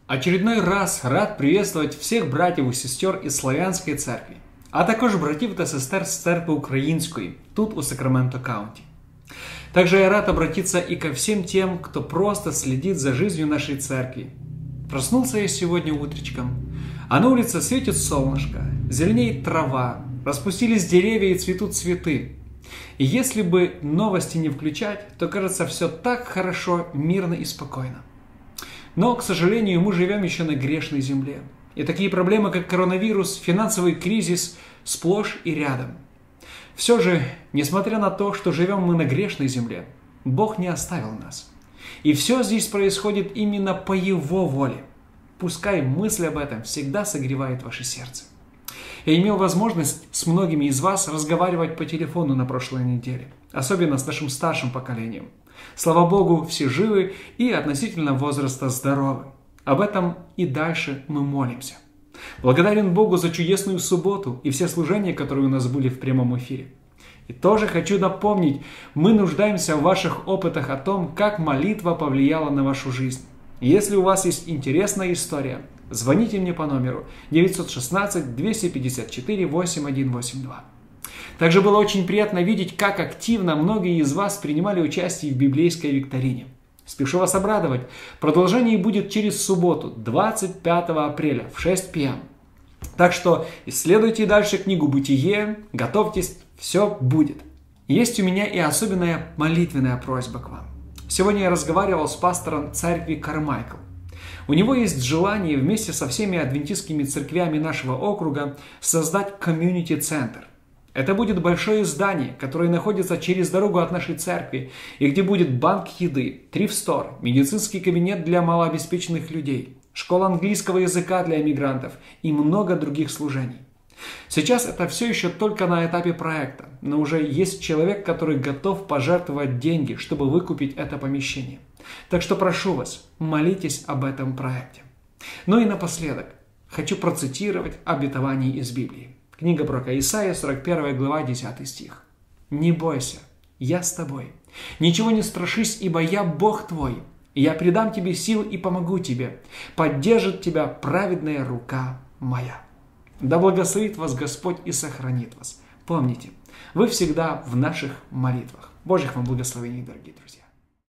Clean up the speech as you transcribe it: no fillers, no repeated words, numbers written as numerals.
Очередной раз рад приветствовать всіх братів і сестер із Слов'янської церкви, а також братів та сестер з церкви Української, тут у Сакраменто-Каунти. Также я рад обратиться и ко всем тем, кто просто следит за жизнью нашей церкви. Проснулся я сегодня утречком, а на улице светит солнышко, зеленеет трава, распустились деревья и цветут цветы. И если бы новости не включать, то кажется все так хорошо, мирно и спокойно. Но, к сожалению, мы живем еще на грешной земле. И такие проблемы, как коронавирус, финансовый кризис, сплошь и рядом. Все же, несмотря на то, что живем мы на грешной земле, Бог не оставил нас. И все здесь происходит именно по Его воле. Пускай мысль об этом всегда согревает ваше сердце. Я имел возможность с многими из вас разговаривать по телефону на прошлой неделе, особенно с нашим старшим поколением. Слава Богу, все живы и относительно возраста здоровы. Об этом и дальше мы молимся. Благодарен Богу за чудесную субботу и все служения, которые у нас были в прямом эфире. И тоже хочу напомнить, мы нуждаемся в ваших опытах о том, как молитва повлияла на вашу жизнь. Если у вас есть интересная история, звоните мне по номеру 916-254-8182. Также было очень приятно видеть, как активно многие из вас принимали участие в библейской викторине. Спешу вас обрадовать, продолжение будет через субботу, 25 апреля в 6 p.m. Так что исследуйте дальше книгу «Бытие», готовьтесь, все будет. Есть у меня и особенная молитвенная просьба к вам. Сегодня я разговаривал с пастором церкви Кармайкл. У него есть желание вместе со всеми адвентистскими церквями нашего округа создать комьюнити-центр. Это будет большое здание, которое находится через дорогу от нашей церкви, и где будет банк еды, трифстор, медицинский кабинет для малообеспеченных людей, школа английского языка для иммигрантов и много других служений. Сейчас это все еще только на этапе проекта, но уже есть человек, который готов пожертвовать деньги, чтобы выкупить это помещение. Так что прошу вас, молитесь об этом проекте. Ну и напоследок, хочу процитировать обетование из Библии. Книга пророка Исаия, 41 глава, 10 стих. «Не бойся, я с тобой. Ничего не страшись, ибо я Бог твой. Я придам тебе сил и помогу тебе. Поддержит тебя праведная рука моя». Да благословит вас Господь и сохранит вас. Помните, вы всегда в наших молитвах. Божьих вам благословений, дорогие друзья.